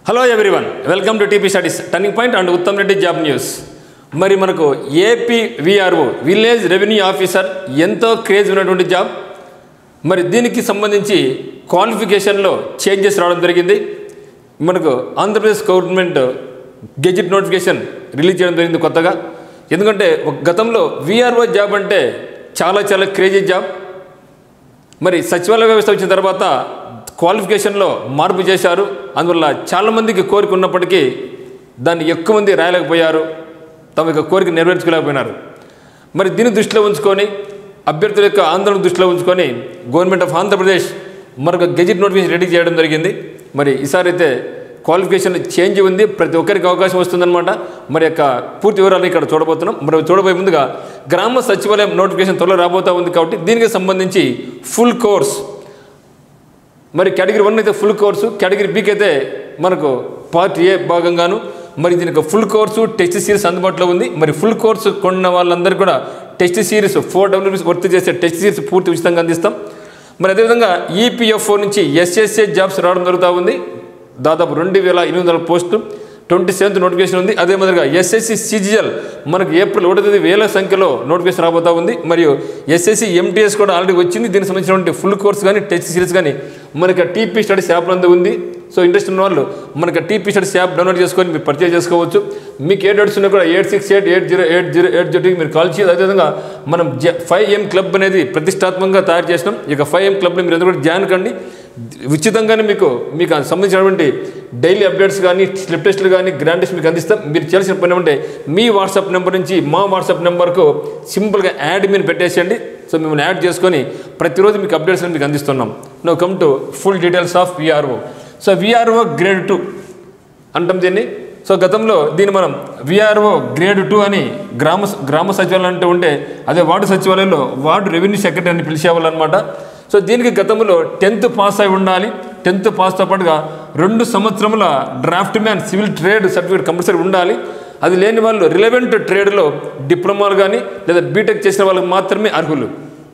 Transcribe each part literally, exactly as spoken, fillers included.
Hello everyone, welcome to TP studies turning point and Uttam Reddy job news. మరి మనకు AP VRO village revenue officer ఎంతో craze ఉన్నటువంటి job. మరి దీనికి సంబంధించి క్వాలిఫికేషన్లో చేంజెస్ రావడం జరిగింది. మనకు Andhra Pradesh government gazette notification release చేయడం జరిగింది కొత్తగా. ఎందుకంటే గతంలో విఆర్ఓ జాబ్ అంటే చాలా చాలా క్రేజీ జాబ్. మరి సచివాలయ వ్యవస్థ వచ్చిన తర్వాత క్వాలిఫికేషన్లో మార్పు చేశారు. అందువల్ల చాలామందికి కోరిక ఉన్నప్పటికీ దాన్ని ఎక్కువ మంది రాయలేకపోయారు, తమ యొక్క కోరిక నెరవేర్చుకోలేకపోయినారు. మరి దీన్ని దృష్టిలో ఉంచుకొని అభ్యర్థుల యొక్క ఆందోళన దృష్టిలో ఉంచుకొని గవర్నమెంట్ ఆఫ్ ఆంధ్రప్రదేశ్ మరొక గెజిట్ నోటిఫికేషన్ రెడీ చేయడం జరిగింది. మరి ఈసారి అయితే క్వాలిఫికేషన్ చేంజ్ ఉంది, ప్రతి ఒక్కరికి అవకాశం వస్తుందన్నమాట. మరి యొక్క పూర్తి వివరాలు ఇక్కడ చూడబోతున్నాం. మరి చూడబోయే ముందుగా గ్రామ సచివాలయం నోటిఫికేషన్ త్వరలో రాబోతూ ఉంది కాబట్టి దీనికి సంబంధించి ఫుల్ కోర్స్, మరి కేటగిరీ వన్ అయితే ఫుల్ కోర్సు, కేటగిరీ బీకి అయితే మనకు పార్ట్ ఏ భాగంగాను. మరి దీనికి ఫుల్ కోర్సు టెస్ట్ సిరీస్ అందుబాటులో ఉంది. మరి ఫుల్ కోర్సు కొన్న వాళ్ళందరూ కూడా టెస్ట్ సిరీస్ ఫోర్ డబ్ల్యూబీస్ వర్క్ చేసే టెస్ట్ సిరీస్ పూర్తి ఉచితంగా అందిస్తాం. మరి అదేవిధంగా ఈపీఎఫ్ఓ నుంచి ఎస్ఎస్ఏ జాబ్స్ రావడం జరుగుతూ ఉంది. దాదాపు రెండు వేల ఎనిమిది వందల పోస్టు ట్వంటీ సెవెంత్ నోటిఫికేషన్ ఉంది. అదే మాదిరిగా ఎస్ఎస్సి సిజిఎల్ మనకు ఏప్రిల్ ఒకటో తేదీ వేల సంఖ్యలో నోటిఫికేషన్ రాబోతూ ఉంది. మరియు ఎస్ఎస్సి ఎంటీఎస్ కూడా ఆల్రెడీ వచ్చింది. దీనికి సంబంధించినటువంటి ఫుల్ కోర్స్ కానీ టెస్ట్ సిరీస్ కానీ మనకి టీపీ స్టడీస్ యాప్ నందు ఉంది. సో ఇంట్రెస్ట్ ఉన్న వాళ్ళు మనకి టీపీ స్టడీస్ యాప్ డౌన్లోడ్ చేసుకొని మీరు పర్చేజ్ చేసుకోవచ్చు. మీకు ఏ డౌట్స్ ఉన్నా కూడా eight six eight eight zero eight zero eight జీరోకి మీరు కాల్ చేయదు. అదేవిధంగా మనం జ ఫైవ్ ఎం క్లబ్ అనేది ప్రతిష్టాత్మకంగా తయారు చేసినాం. ఇక ఫైవ్ ఎం క్లబ్ని మీరు ఎందుకు కూడా జాయిన్ కండి. ఉచితంగానే మీకు మీకు సంబంధించినటువంటి డైలీ అప్డేట్స్ కానీ స్లిప్ టెస్టులు కానీ గ్రాండ్ టెస్ట్ మీకు అందిస్తాం. మీరు చేయాల్సిన పని ఏమంటే మీ వాట్సాప్ నెంబర్ నుంచి మా వాట్సాప్ నెంబర్కు సింపుల్గా యాడ్ మీరు పెట్టేసేయండి. సో మిమ్మల్ని యాడ్ చేసుకొని ప్రతిరోజు మీకు అప్డేట్స్ మీకు అందిస్తున్నాం. No come to full details of VRO. So VRO grade two అంటాం దీన్ని. సో గతంలో దీన్ని మనం విఆర్ఓ గ్రేడ్ టూ అని గ్రామ గ్రామ సచివాలయం అంటూ ఉంటే అదే వార్డు సచివాలయంలో వార్డు రెవెన్యూ సెక్రటరీ అని పిలిచేవాళ్ళనమాట. సో దీనికి గతంలో టెన్త్ పాస్ అయి ఉండాలి. టెన్త్ పాస్తో పాటుగా రెండు సంవత్సరముల draftsman civil trade certificate compulsory ఉండాలి. అది లేని వాళ్ళు రిలవెంట్ ట్రేడ్లో డిప్లొమాలు కానీ లేదా బీటెక్ చేసిన వాళ్ళకి మాత్రమే అర్హులు.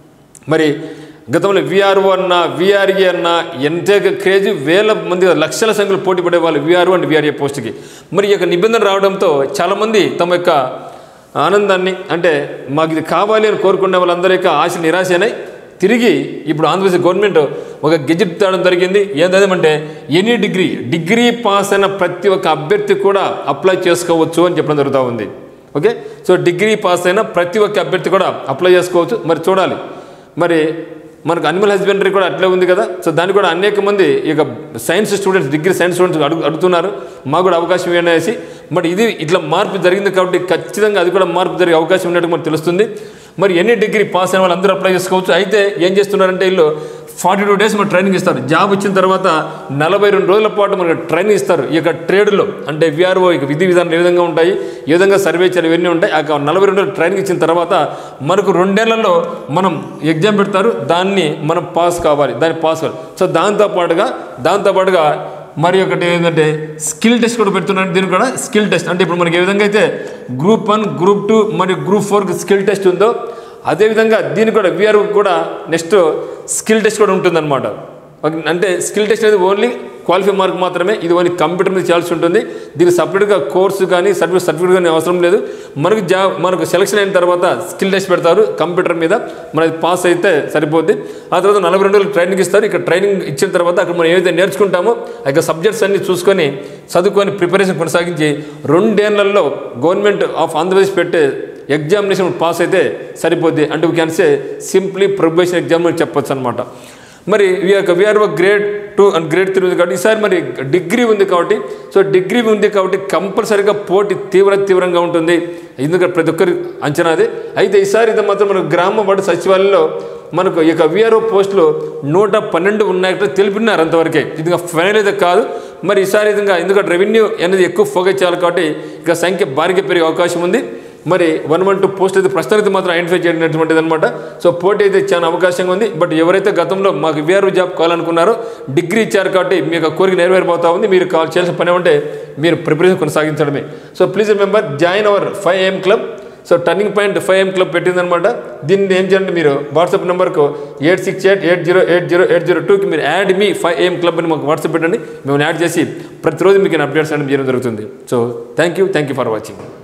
మరి గతంలో విఆర్ఓ అన్న విఆర్ఏ అన్న ఎంతే క్రేజ్ వేల మంది లక్షల సంఖ్యలో పోటీ పడే వాళ్ళు విఆర్ఓ అండ్ విఆర్ఏ పోస్ట్కి. మరి ఈ యొక్క నిబంధన రావడంతో చాలామంది తమ యొక్క ఆనందాన్ని అంటే మాకు ఇది కావాలి అని కోరుకునే వాళ్ళందరి యొక్క ఆశ నిరాశ అయినాయి. తిరిగి ఇప్పుడు ఆంధ్రప్రదేశ్ గవర్నమెంట్ ఒక గెజిట్ తేవడం జరిగింది. ఏంటంటే ఎనీ డిగ్రీ డిగ్రీ పాస్ అయిన ప్రతి ఒక్క అభ్యర్థి కూడా అప్లై చేసుకోవచ్చు అని చెప్పడం జరుగుతూ ఉంది. ఓకే, సో డిగ్రీ పాస్ అయిన ప్రతి ఒక్క అభ్యర్థి కూడా అప్లై చేసుకోవచ్చు. మరి చూడాలి, మరి మనకు అనిమల్ హస్బెండరీ కూడా అట్లే ఉంది కదా. సో దాన్ని కూడా అనేక మంది ఇక science students degree science students అడుగు అడుగుతున్నారు మాకు కూడా అవకాశం ఇవ్వనేసి. మరి ఇది ఇట్లా మార్పు జరిగింది కాబట్టి ఖచ్చితంగా అది కూడా మార్పు జరిగే అవకాశం ఉన్నట్టు మనకు తెలుస్తుంది. మరి ఎన్ని డిగ్రీ పాస్ అయిన వాళ్ళు అందరూ అప్లై చేసుకోవచ్చు. అయితే ఏం చేస్తున్నారంటే వీళ్ళు ఫార్టీ టూ డేస్ మనకు ట్రైనింగ్ ఇస్తారు. జాబ్ ఇచ్చిన తర్వాత నలభై రెండు రోజుల పాటు మనకు ట్రైనింగ్ ఇస్తారు. ఈ యొక్క ట్రేడ్లో అంటే విఆర్ఓ ఇక విధి విధానాలు ఏ విధంగా ఉంటాయి, ఏ విధంగా సర్వే చేయాలి, ఇవన్నీ ఉంటాయి. ఆ నలభై రెండు రోజులు ట్రైనింగ్ ఇచ్చిన తర్వాత మనకు రెండేళ్లలో మనం ఎగ్జామ్ పెడతారు. దాన్ని మనం పాస్ కావాలి, దాన్ని పాస్ కావాలి. సో దాంతోపాటుగా దాంతోపాటుగా మరి ఒకటి ఏంటంటే స్కిల్ టెస్ట్ కూడా పెడుతున్నారు. దీనికి కూడా స్కిల్ టెస్ట్ అంటే ఇప్పుడు మనకి ఏ విధంగా అయితే గ్రూప్ వన్ గ్రూప్ టూ మరియు గ్రూప్ ఫోర్కి స్కిల్ టెస్ట్ ఉందో అదేవిధంగా దీనికి కూడా విఆర్ఓ కూడా నెక్స్ట్ స్కిల్ టెస్ట్ కూడా ఉంటుందన్నమాట. అంటే స్కిల్ టెస్ట్ అనేది ఓన్లీ క్వాలిఫై మార్క్ మాత్రమే. ఇది ఓన్లీ కంప్యూటర్ మీద చేయాల్సి ఉంటుంది. దీనికి సపరేట్గా కోర్సు కానీ సర్టిఫికేట్ సర్టిఫికేట్ కానీ అవసరం లేదు. మనకు జాబ్ మనకు సెలక్షన్ అయిన తర్వాత స్కిల్ టెస్ట్ పెడతారు కంప్యూటర్ మీద. మనది పాస్ అయితే సరిపోద్ది. ఆ తర్వాత నలభై రెండు రోజులు ట్రైనింగ్ ఇస్తారు. ఇక్కడ ట్రైనింగ్ ఇచ్చిన తర్వాత అక్కడ మనం ఏదైతే నేర్చుకుంటామో ఆ యొక్క సబ్జెక్ట్స్ అన్ని చూసుకొని చదువుకొని ప్రిపరేషన్ కొనసాగించి రెండేళ్లలో గవర్నమెంట్ ఆఫ్ ఆంధ్రప్రదేశ్ పెట్టే ఎగ్జామినేషన్ పాస్ అయితే సరిపోద్ది. అంటే we can say simply probation exam అని చెప్పొచ్చు అనమాట. మరి ఈ యొక్క VRO grade two and grade three ఉంది కాబట్టి ఈసారి మరి డిగ్రీ ఉంది కాబట్టి సో డిగ్రీ ఉంది కాబట్టి కంపల్సరీగా పోటీ తీవ్ర తీవ్రంగా ఉంటుంది. ఎందుకంటే ప్రతి ఒక్కరి అంచనా అదే. అయితే ఈసారి ఇది మాత్రం మనకు గ్రామ వార్డు సచివాలయంలో మనకు ఈ యొక్క విఆర్ఓ పోస్టులు నూట పన్నెండు ఉన్నాయంటే తెలిపినారు అంతవరకే. ఇది ఫైనల్ అయితే కాదు. మరి ఈసారి విధంగా ఎందుకంటే రెవెన్యూ అనేది ఎక్కువ ఫోకస్ చేయాలి కాబట్టి ఇక సంఖ్య భారీగా పెరిగే అవకాశం ఉంది. మరి వన్ వన్ టూ పోస్ట్ అయితే ప్రస్తుతానికి మాత్రం ఐడెంటిఫై చేయనటువంటిది అనమాట. సో పోటీ అయితే చాలా అవకాశంగా ఉంది. బట్ ఎవరైతే గతంలో మాకు విఆర్ఓ జాబ్ కావాలనుకున్నారో డిగ్రీ ఇచ్చారు కాబట్టి మీ యొక్క కోరిక నెరవేరిపోతా ఉంది. మీరు కాల్ చేయాల్సిన పని ఏమంటే మీరు ప్రిపరేషన్ కొనసాగించడమే. So please remember join our five AM club. So turning point five AM club పెట్టిందనమాట. దీన్ని ఏం చేయండి, మీరు వాట్సాప్ నెంబర్కు eight six eight eight zero eight zero eight zero టూకి మీరు యాడ్ మీ ఫైవ్ ఏఎం క్లబ్ అని మాకు వాట్సాప్ పెట్టండి. మేము యాడ్ చేసి ప్రతిరోజు మీకు అప్డేట్స్ అనేది చేయడం జరుగుతుంది. So thank you thank you for watching.